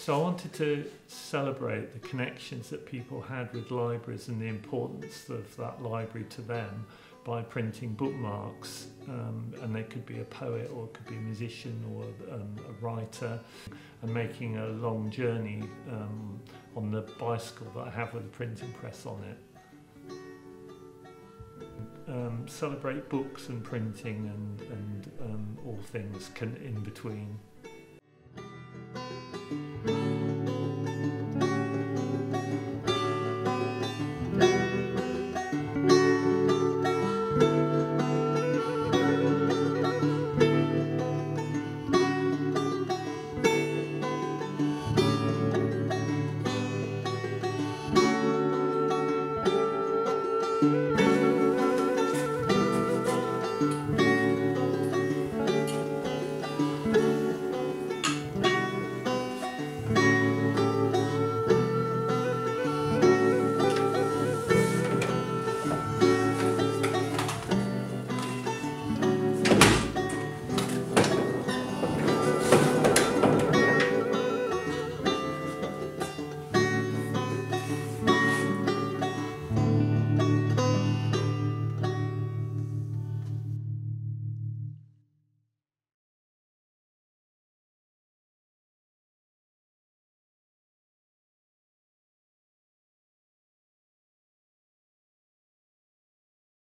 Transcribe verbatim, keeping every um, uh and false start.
So I wanted to celebrate the connections that people had with libraries and the importance of that library to them by printing bookmarks, um, and they could be a poet or it could be a musician or um, a writer, and making a long journey um, on the bicycle that I have with a printing press on it. Um, celebrate books and printing and, and um, all things can, in between.